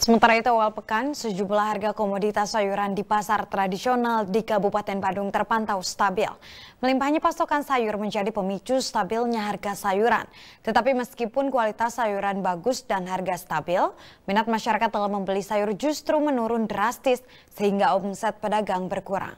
Sementara itu awal pekan, sejumlah harga komoditas sayuran di pasar tradisional di Kabupaten Bandung terpantau stabil. Melimpahnya pasokan sayur menjadi pemicu stabilnya harga sayuran. Tetapi meskipun kualitas sayuran bagus dan harga stabil, minat masyarakat dalam membeli sayur justru menurun drastis sehingga omset pedagang berkurang.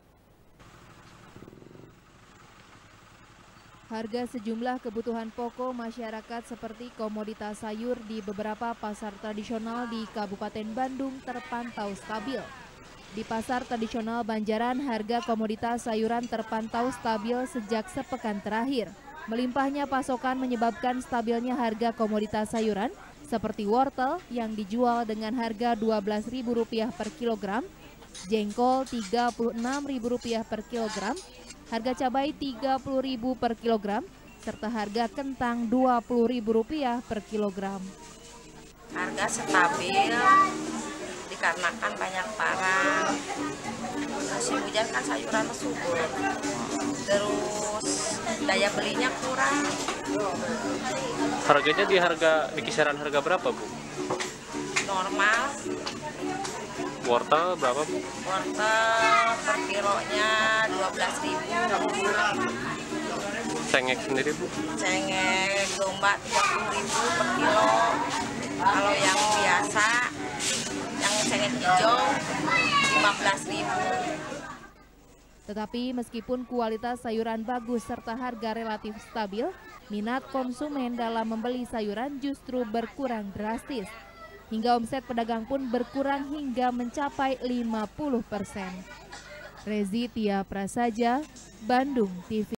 Harga sejumlah kebutuhan pokok masyarakat seperti komoditas sayur di beberapa pasar tradisional di Kabupaten Bandung terpantau stabil. Di pasar tradisional Banjaran, harga komoditas sayuran terpantau stabil sejak sepekan terakhir. Melimpahnya pasokan menyebabkan stabilnya harga komoditas sayuran seperti wortel yang dijual dengan harga Rp12.000 per kilogram, jengkol Rp36.000 per kilogram, harga cabai Rp30.000 per kilogram, serta harga kentang Rp20.000 per kilogram. Harga stabil dikarenakan banyak barang. Musim hujan kan sayuran subur, terus daya belinya kurang. Harganya di kisaran harga berapa, Bu? Normal. Wortel berapa, Bu? Wortel per kilonya Rp12.000. Cengek sendiri, Bu? Cengek domba Rp30.000 per kilo. Kalau yang biasa, yang cengek hijau Rp15.000. Tetapi meskipun kualitas sayuran bagus serta harga relatif stabil, minat konsumen dalam membeli sayuran justru berkurang drastis. Hingga omset pedagang pun berkurang hingga mencapai 50%. Rezi Tia Prasaja, Bandung TV.